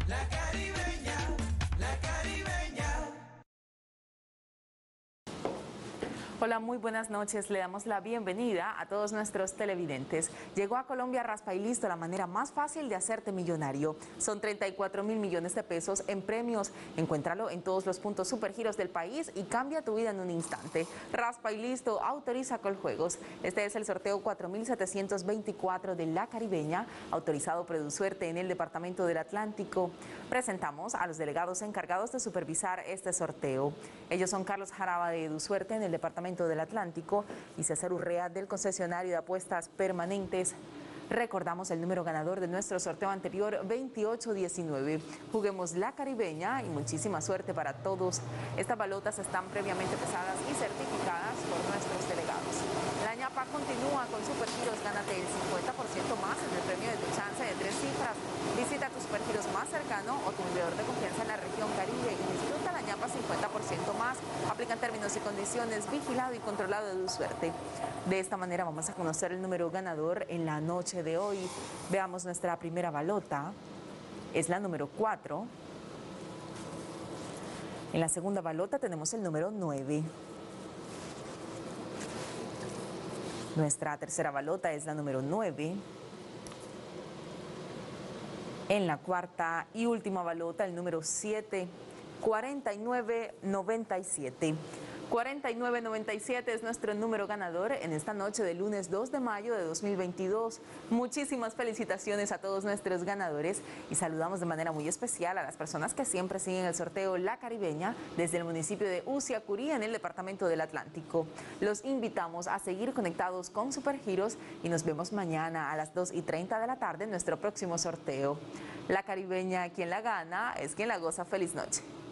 La Caribeña, la Caribeña. Hola, muy buenas noches. Le damos la bienvenida a todos nuestros televidentes. Llegó a Colombia Raspa y Listo, la manera más fácil de hacerte millonario. Son 34.000 millones de pesos en premios. Encuéntralo en todos los puntos Supergiros del país y cambia tu vida en un instante. Raspa y Listo, autoriza Coljuegos. Este es el sorteo 4724 de La Caribeña, autorizado Produsuerte en el Departamento del Atlántico. Presentamos a los delegados encargados de supervisar este sorteo. Ellos son Carlos Jaraba de Edusuerte en el Departamento del Atlántico y César Urrea del concesionario de apuestas permanentes. Recordamos el número ganador de nuestro sorteo anterior, 2819. Juguemos La Caribeña y muchísima suerte para todos. Estas balotas están previamente pesadas y certificadas por nuestros delegados. La ñapa continúa con Supergiros. Gánate el 50% más en el premio de tu chance de 3 cifras. Visita tu Supergiros más cercano o tu vendedor de confianza en la región Caribe y disfruta la ñapa 50% más. Aplican términos y condiciones, vigilado y controlado de Edusuerte. De esta manera vamos a conocer el número ganador en la noche de hoy. Veamos nuestra primera balota. Es la número 4. En la segunda balota tenemos el número 9. Nuestra tercera balota es la número 9. En la cuarta y última balota, el número 7, 4997. 4997 es nuestro número ganador en esta noche de lunes 2 de mayo de 2022. Muchísimas felicitaciones a todos nuestros ganadores y saludamos de manera muy especial a las personas que siempre siguen el sorteo La Caribeña desde el municipio de Uciacurí en el Departamento del Atlántico. Los invitamos a seguir conectados con Supergiros y nos vemos mañana a las 2:30 de la tarde en nuestro próximo sorteo. La Caribeña, quien la gana es quien la goza. Feliz noche.